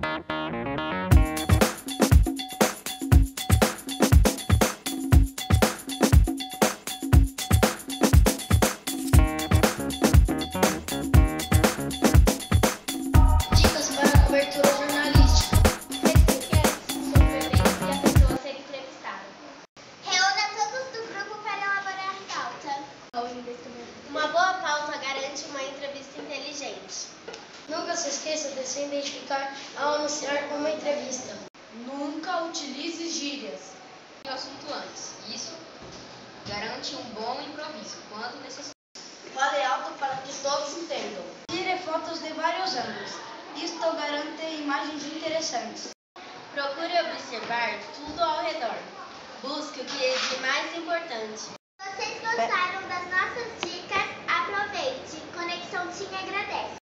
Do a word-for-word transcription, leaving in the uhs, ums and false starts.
Dicas para a cobertura jornalística. Requisitos sobre o evento e a pessoa a ser entrevistada. Reúna todos do grupo para elaborar pauta. Uma boa pauta garante uma entrevista inteligente. Nunca se esqueça de se identificar ao anunciar uma entrevista. Nunca utilize gírias o assunto antes. Isso garante um bom improviso, quando necessário. Fale alto para que todos entendam. Tire fotos de vários ângulos. Isto garante imagens interessantes. Procure observar tudo ao redor. Busque o que é de mais importante. Vocês gostaram das nossas dicas? Aproveite! Conexão Team agradece.